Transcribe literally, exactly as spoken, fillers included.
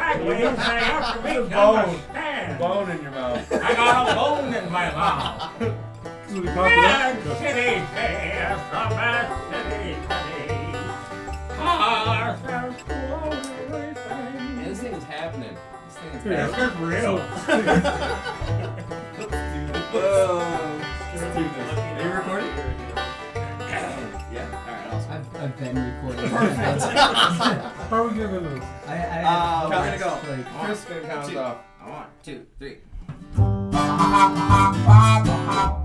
sideways, I have to make There's a you bone. understand. Bone in your mouth. I got a bone in my mouth. Bad city, yes, a bad city, city. Cars and slowly things. Man, this thing is happening. This thing is This happening. is real. Whoa. Are you recording? Yeah. Alright, awesome. I've, I've been recording. Perfect. How are we giving this? I, I Uh, have I'm gonna go. like, Crispin counts Two. off. One, two, three.